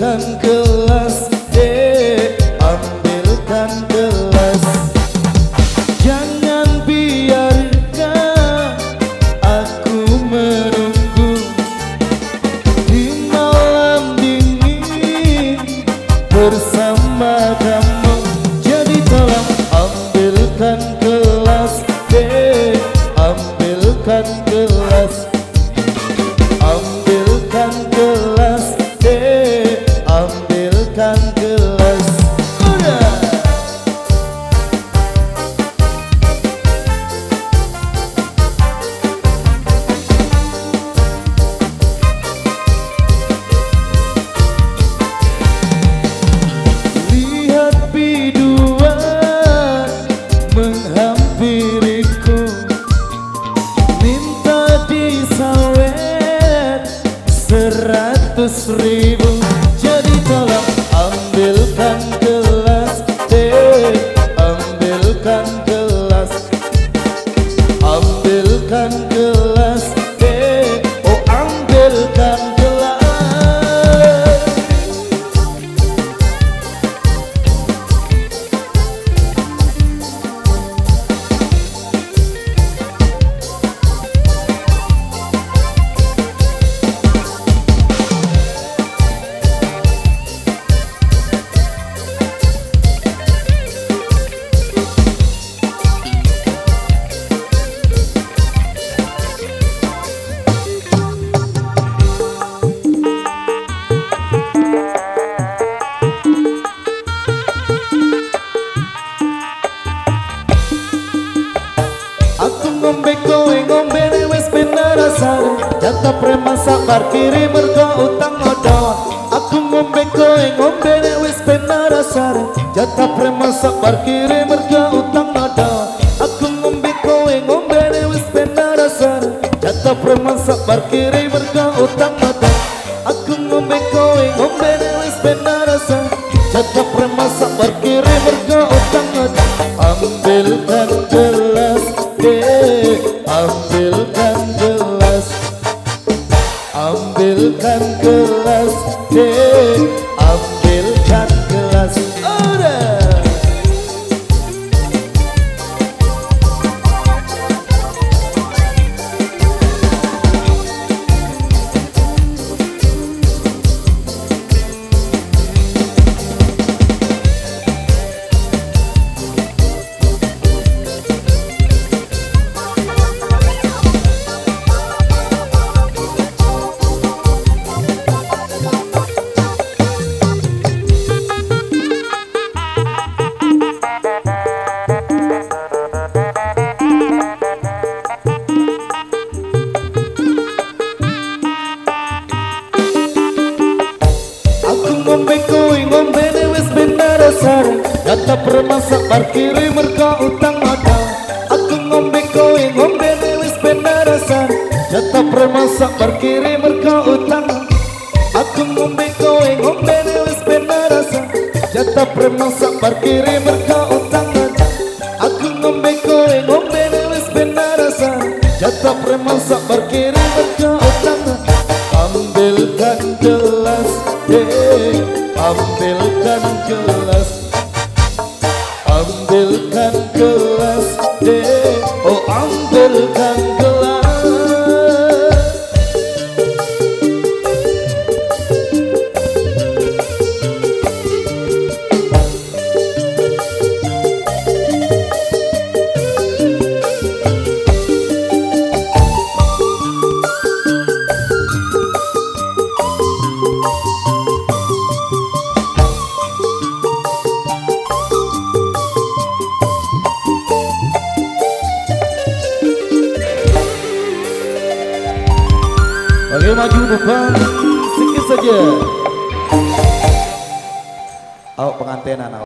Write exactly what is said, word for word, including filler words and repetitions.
ambilkan gelas, dek, ambilkan gelas. Jangan biarkan aku menunggu di malam dingin bersama kamu. Jadi tolong ambilkan gelas, dek, ambilkan gelas. Ambilkan gelas, dek, ambilkan gelas. Udah. Lihat biduan menghampiriku, minta disawet seratus ribu. Jadi tolong ambilkan gelas, dek, ambilkan gelas. Ambilkan gelas, dek, oh ambilkan gelas. Aku ngombe kowe ngombe wis bener rasane, jatah preman sak parkire mergo utang odo. Aku ngombe kowe ngombe wis bener rasane, jatah preman sak parkire mergo utang odo. Aku ngombe kowe ngombe wis bener rasane, jatah preman sak parkire mergo utang odo. Aku ngombe kowe ngombe wis bener rasane, jatah preman sak parkire mergo utang odo. Ambilkan gelas, dek, ambilkan gelas. Ambilkan gelas, dek, ambilkan gelas. Udah. Ngombe kowe ngombe wis bener rasane, jatah preman sak parkire mergo utang ada. Aku ngombe kowe ngombe wis bener rasane, jatah preman sak parkire mergo utang. Aku ngombe kowe ngombe wis bener rasane, jatah preman sak parkire mergo utang ada. Aku ngombe kowe ngombe wis bener rasane, jatah preman sak parkire mergo utang. Ambilkan gelas, dek, ambilkan gelas. Ambilkan gelas, dek, oh ambilkan gelas. Oke, maju depan sedikit saja. Awak pengantinan awak.